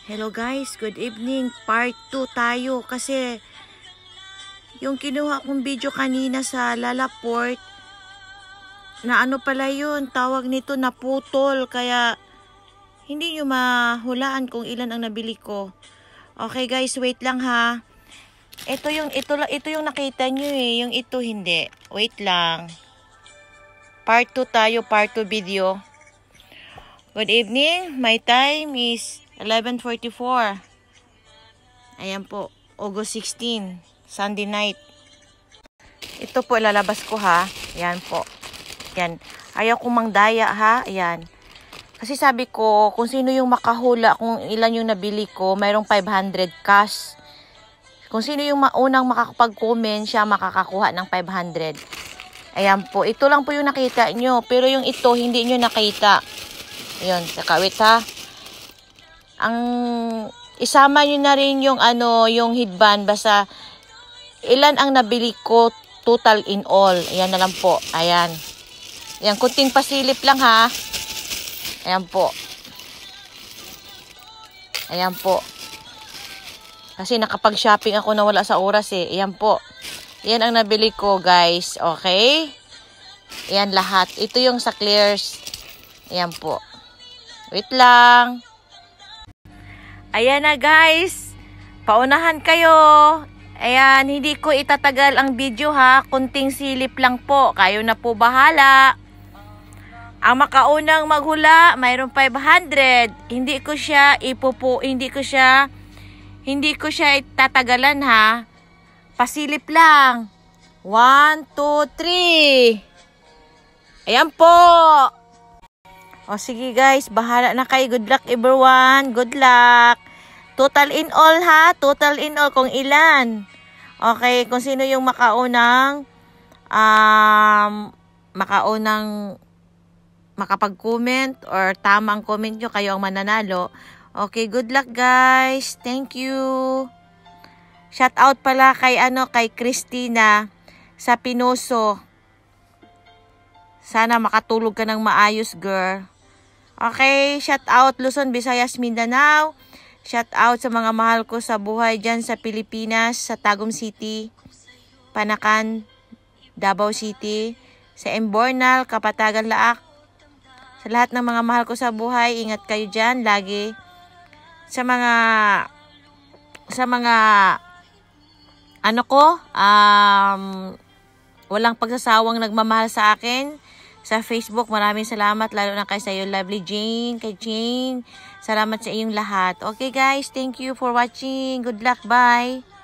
Hello guys, good evening. Part 2 tayo kasi yung kinuha kong video kanina sa Lalaport na ano pala yun, tawag nito naputol, kaya hindi nyo mahulaan kung ilan ang nabili ko. Okay guys, wait lang ha. Ito yung nakita nyo yung ito hindi. Wait lang. Part 2 tayo, part 2 video. Good evening, my time is 11:44. Ayan po, August 16, Sunday night. Ito po lalabas ko ha. Ayan po. Ayan. Ayaw kong mangdaya ha. Ayan. Kasi sabi ko, kung sino yung makahula, kung ilan yung nabili ko, mayroong 500 cash. Kung sino yung unang makakapag-comment, siya makakakuha ng 500. Ayan po. Ito lang po yung nakita nyo. Pero yung ito, hindi nyo nakita. Ayan. Saka wait ha. Ang isama nyo na rin yung yung headband, basta ilan ang nabili ko total in all. Ayan na lang po. Ayan. Ayan, kunting pasilip lang ha. Ayan po. Ayan po. Kasi nakapag-shopping ako na wala sa oras eh. Ayan po. Ayan ang nabili ko guys. Okay? Ayan lahat. Ito yung sa Clears. Ayan po. Wait lang. Ayan na guys, paunahan kayo. Ayan, hindi ko itatagal ang video ha, kunting silip lang po, kayo na po bahala. Ang makaunang maghula, mayroong 500. Hindi ko siya itatagalan ha. Pasilip lang. 1, 2, 3. Ayan po. O sige guys, bahala na kayo. Good luck everyone. Good luck. Total in all ha. Total in all kung ilan. Okay, kung sino yung makaunang makapag-comment or tamang comment nyo, kayo ang mananalo. Okay, good luck guys. Thank you. Shout out pala kay kay Christina sa Pinoso. Sana makatulog ka ng maayos, girl. Okay, shout out Luzon, Visayas, Mindanao. Shout out sa mga mahal ko sa buhay dyan sa Pilipinas, sa Tagum City, Panakan, Davao City, sa Embornal, Kapatagan, Laak. Sa lahat ng mga mahal ko sa buhay, ingat kayo dyan lagi. Sa mga walang pagsasawang nagmamahal sa akin sa Facebook, maraming salamat, lalo na kay sa'yo, lovely Jane, kay Jane. Salamat sa iyong lahat. Okay guys, thank you for watching. Good luck, bye.